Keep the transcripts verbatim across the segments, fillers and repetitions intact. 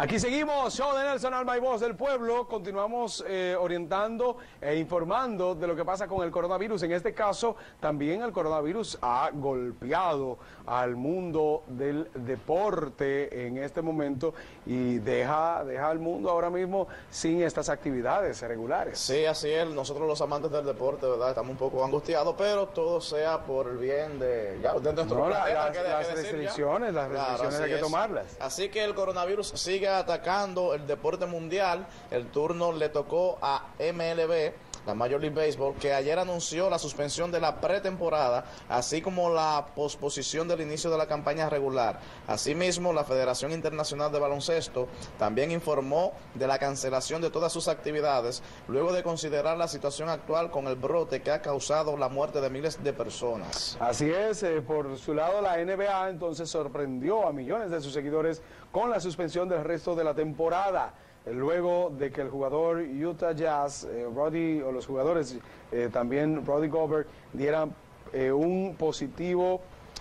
Aquí seguimos, show de Nelson Alma y Voz del Pueblo. Continuamos eh, orientando e informando de lo que pasa con el coronavirus. En este caso, también el coronavirus ha golpeado al mundo del deporte en este momento y deja, deja al mundo ahora mismo sin estas actividades regulares. Sí, así es. Nosotros los amantes del deporte, ¿verdad? Estamos un poco angustiados, pero todo sea por el bien de, ya, de nuestro no, planeta. Las, que las que restricciones, las restricciones claro, hay que es. tomarlas. Así que el coronavirus sigue atacando el deporte mundial. El turno le tocó a M L B, la Major League Baseball, que ayer anunció la suspensión de la pretemporada, así como la posposición del inicio de la campaña regular. Asimismo, la Federación Internacional de Baloncesto también informó de la cancelación de todas sus actividades, luego de considerar la situación actual con el brote que ha causado la muerte de miles de personas. Así es, eh, por su lado la N B A entonces sorprendió a millones de sus seguidores con la suspensión del resto de la temporada, luego de que el jugador Utah Jazz, eh, Rudy, o los jugadores eh, también Rudy Gobert, dieran eh, un positivo,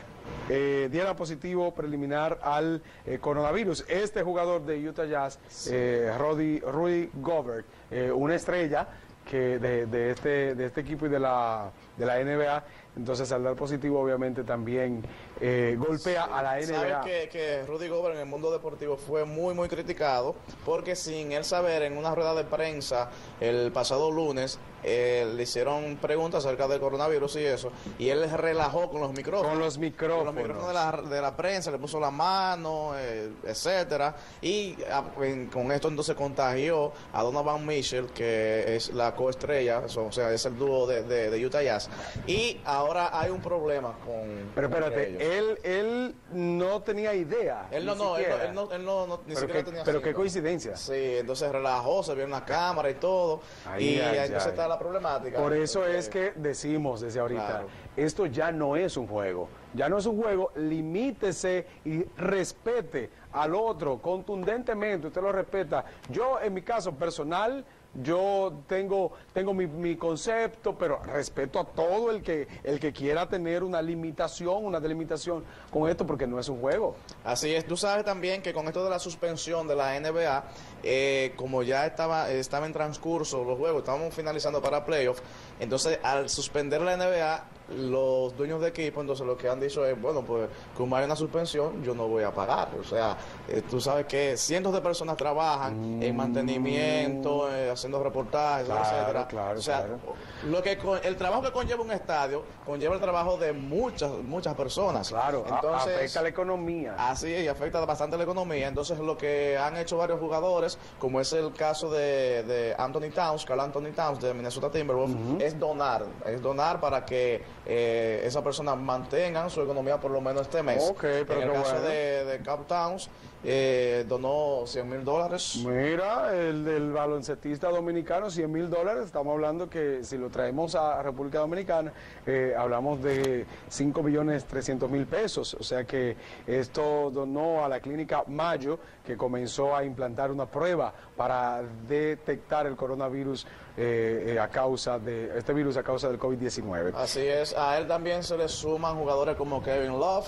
eh, diera positivo preliminar al eh, coronavirus. Este jugador de Utah Jazz, eh, Rudy, Rudy Gobert, eh, una estrella que de, de, este, de este equipo y de la, de la N B A, entonces al dar positivo obviamente también eh, golpea sí, a la N B A. Sabes que, que Rudy Gobert en el mundo deportivo fue muy muy criticado porque sin él saber, en una rueda de prensa el pasado lunes eh, le hicieron preguntas acerca del coronavirus y eso, y él relajó con los micrófonos. Con los micrófonos. Con los micrófonos de la, de la prensa, le puso la mano, eh, etcétera, y a, en, con esto entonces contagió a Donovan Mitchell, que es la coestrella, o sea, es el dúo de, de, de Utah Jazz, y ahora hay un problema con... Pero espérate, él, él no tenía idea. Él no, no, él no, él no, él no, no ni pero siquiera qué, tenía Pero signo. qué coincidencia. Sí, entonces relajó, se vio en la cámara y todo, Ay, y ay, entonces ay. está la problemática. Por eso porque, es que decimos desde ahorita, claro, esto ya no es un juego, ya no es un juego, limítese y respete al otro contundentemente, usted lo respeta. Yo en mi caso personal, yo tengo, tengo mi, mi concepto, pero respeto a todo el que, el que quiera tener una limitación, una delimitación con esto, porque no es un juego. Así es. Tú sabes también que con esto de la suspensión de la N B A, eh, como ya estaba, estaba en transcurso los juegos, estábamos finalizando para playoffs, entonces al suspender la N B A, los dueños de equipo, entonces lo que han dicho es, bueno, pues como hay una suspensión, yo no voy a pagar. O sea, eh, tú sabes que cientos de personas trabajan mm. en mantenimiento, eh, haciendo reportajes, claro, etcétera. Claro, o sea, claro. Lo que con, el trabajo que conlleva un estadio conlleva el trabajo de muchas muchas personas. Claro, entonces afecta la economía. Así es, y afecta bastante la economía. Entonces lo que han hecho varios jugadores, como es el caso de, de Anthony Towns, Karl Anthony Towns de Minnesota Timberwolves, uh-huh. es donar, es donar para que eh, esa persona mantengan su economía por lo menos este mes. Okay, pero en el caso bueno. de, de Karl Towns, eh, donó cien mil dólares. Mira, el del baloncetista dominicano, cien mil dólares. Estamos hablando que si lo traemos a República Dominicana, eh, hablamos de cinco millones trescientos mil pesos. O sea que esto donó a la clínica Mayo, que comenzó a implantar una prueba para detectar el coronavirus eh, eh, a causa de este virus a causa del COVID diecinueve. Así es, a él también se le suman jugadores como Kevin Love,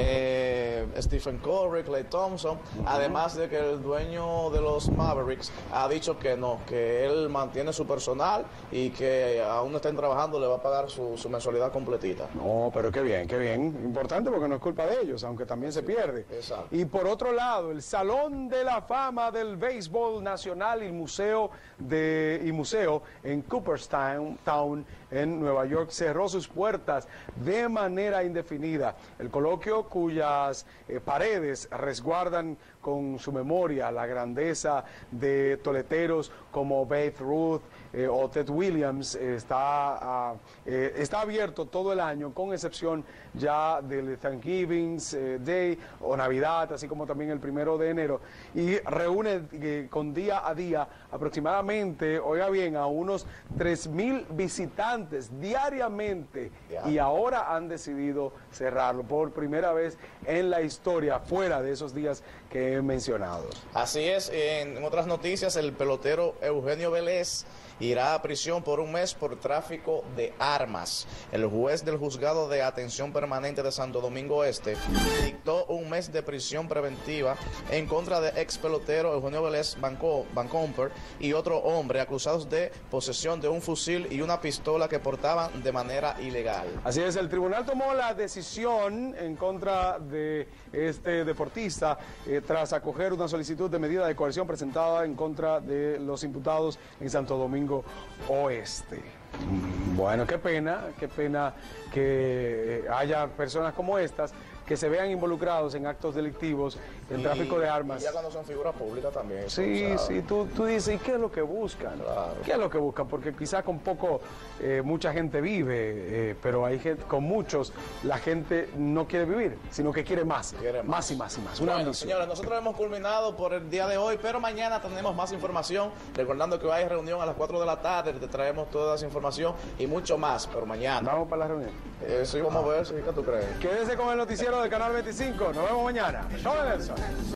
eh, Stephen Curry, Klay Thompson, uh-huh. además de que el dueño de los Mavericks ha dicho que no, que él mantiene su personal y que aún no estén trabajando, le va a pagar su, su mensualidad completita. No, pero qué bien, qué bien, importante porque no es culpa de ellos, aunque también se pierde. Exacto. Y por otro lado, el Salón de la Fama del Béisbol Nacional y Museo de y Museo en Cooperstown Town, en Nueva York, cerró sus puertas de manera indefinida. El coloquio, cuyas eh, paredes resguardan con su memoria la grandeza de toleteros como Babe Ruth eh, o Ted Williams, eh, está, uh, eh, está abierto todo el año, con excepción ya del Thanksgiving eh, Day o Navidad, así como también el primero de enero, y reúne eh, con día a día aproximadamente, oiga bien, a unos tres mil visitantes diariamente, yeah. y ahora han decidido cerrarlo por primera vez en la historia, fuera de esos días que he mencionado. Así es, en, en otras noticias, el pelotero Eugenio Vélez irá a prisión por un mes por tráfico de armas. El juez del Juzgado de Atención Permanente de Santo Domingo Este dictó un mes de prisión preventiva en contra de ex pelotero Eugenio Vélez Vancomper y otro hombre acusados de posesión de un fusil y una pistola que portaban de manera ilegal. Así es, el tribunal tomó la decisión en contra de este deportista eh, tras acoger una solicitud de medida de coerción presentada en contra de los imputados en Santo Domingo Oeste. Bueno, qué pena, qué pena que haya personas como estas que se vean involucrados en actos delictivos, en y, tráfico de armas. Y ya cuando son figuras públicas también. Sí, o sea, sí, tú, tú dices, ¿y qué es lo que buscan? Claro. ¿Qué es lo que buscan? Porque quizá con poco eh, mucha gente vive, eh, pero hay gente, con muchos la gente no quiere vivir, sino que quiere más, quiere más. más y más y más. Una bueno, ambición. Señores, nosotros hemos culminado por el día de hoy, pero mañana tenemos más información, recordando que hoy hay reunión a las cuatro de la tarde, te traemos toda esa información y mucho más, pero mañana. Vamos para la reunión. Eh, sí, vamos a ver, sí, ¿qué tú crees? Quédese con el noticiero del Canal veinticinco. Nos vemos mañana. Show de Nelson.